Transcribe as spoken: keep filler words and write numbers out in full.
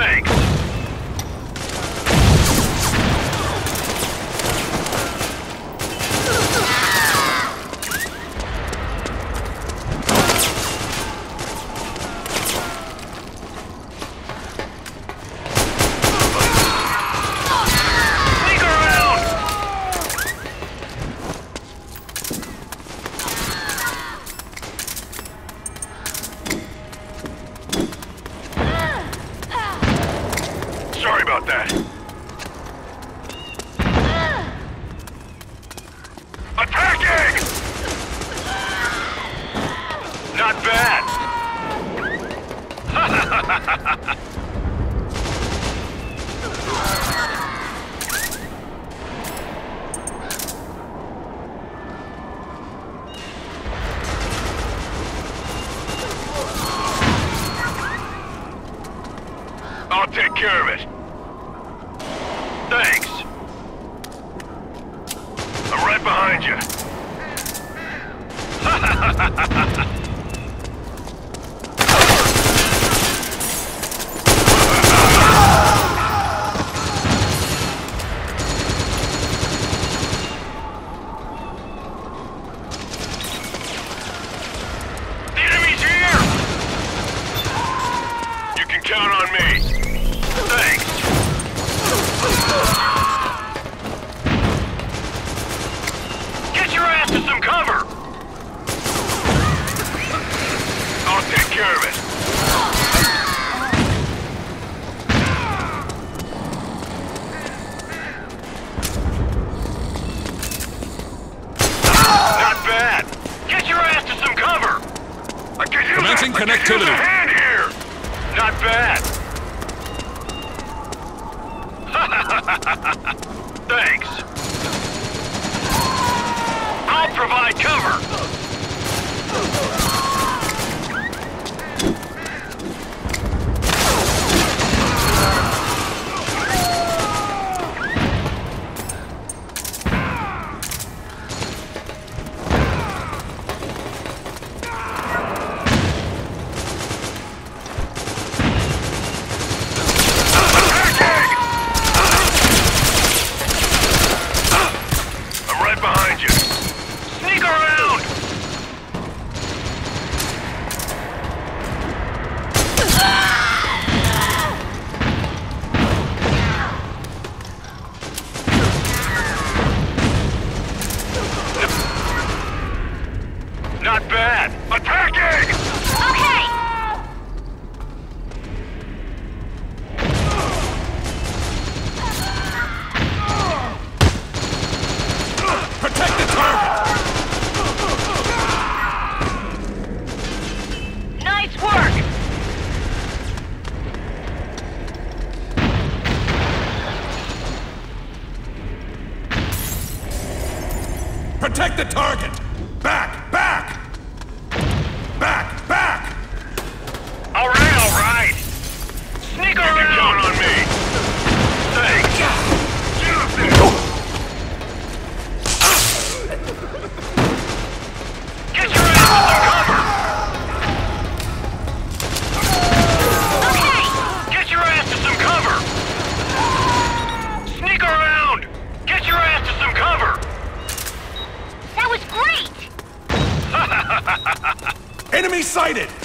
Thanks. Sorry about that. Attacking! Not bad. I'll take care of it. Thanks. I'm right behind you. The enemy's here! You can count on me. Thanks. Get your ass to some cover! I'll take care of it. Not bad. Get your ass to some cover! I could use, Commencing a, I could connectivity. use a hand here! Not bad. Thanks. I'll provide cover. Behind you. Sneak around! Not bad. Attacking! Okay! Protect the target! Nice work! Protect the target! Back! Back! Back! Back! All right, all right. Sneak around. You can count on me. Thanks. Use it. Get your ass to some cover. Okay! Get your ass to some cover. Sneak around. Get your ass to some cover. That was great! Enemy sighted!